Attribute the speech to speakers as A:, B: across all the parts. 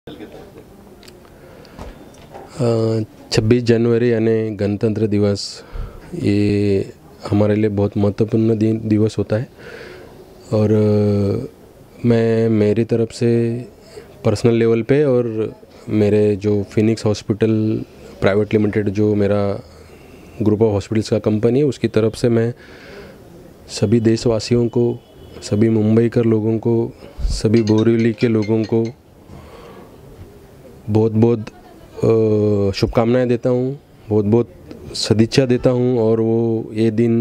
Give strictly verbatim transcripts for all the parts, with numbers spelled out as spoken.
A: छब्बीस जनवरी यानी गणतंत्र दिवस, ये हमारे लिए बहुत महत्वपूर्ण दिन दिवस होता है। और मैं मेरी तरफ से पर्सनल लेवल पे और मेरे जो फिनिक्स हॉस्पिटल प्राइवेट लिमिटेड जो मेरा ग्रुप ऑफ हॉस्पिटल्स का कंपनी है, उसकी तरफ से मैं सभी देशवासियों को, सभी मुंबई कर लोगों को, सभी बोरीवली के लोगों को बहुत बहुत शुभकामनाएं देता हूँ, बहुत बहुत सदिच्छा देता हूँ। और वो ये दिन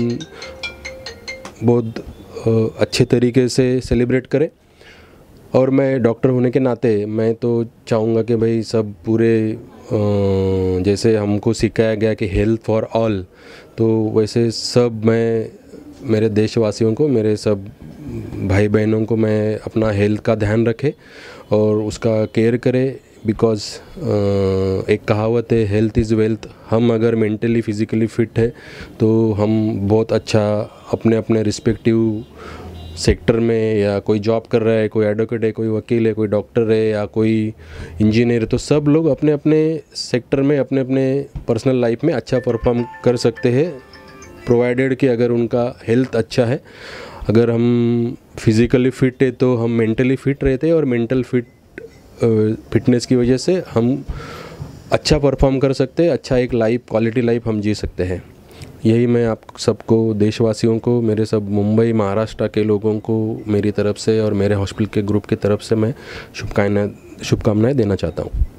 A: बहुत अच्छे तरीके से सेलिब्रेट करें। और मैं डॉक्टर होने के नाते मैं तो चाहूँगा कि भाई सब पूरे जैसे हमको सिखाया गया कि हेल्थ फॉर ऑल, तो वैसे सब मैं मेरे देशवासियों को, मेरे सब भाई बहनों को मैं अपना हेल्थ का ध्यान रखे और उसका केयर करे। बिकॉज़ एक कहावत है, हेल्थ इज़ वेल्थ। हम अगर मेंटली फिज़िकली फ़िट है तो हम बहुत अच्छा अपने अपने रिस्पेक्टिव सेक्टर में, या कोई जॉब कर रहा है, कोई एडवोकेट है, कोई वकील है, कोई डॉक्टर है या कोई इंजीनियर है, तो सब लोग अपने अपने सेक्टर में अपने अपने पर्सनल लाइफ में अच्छा परफॉर्म कर सकते हैं, प्रोवाइडेड कि अगर उनका हेल्थ अच्छा है। अगर हम फिज़िकली फ़िट है तो हम मेंटली फ़िट रहते हैं, और मेंटल फिट फिटनेस की वजह से हम अच्छा परफॉर्म कर सकते हैं, अच्छा एक लाइफ, क्वालिटी लाइफ हम जी सकते हैं। यही मैं आप सबको, देशवासियों को, मेरे सब मुंबई महाराष्ट्र के लोगों को मेरी तरफ से और मेरे हॉस्पिटल के ग्रुप की तरफ से मैं शुभकामनाएं शुभकामनाएं देना चाहता हूँ।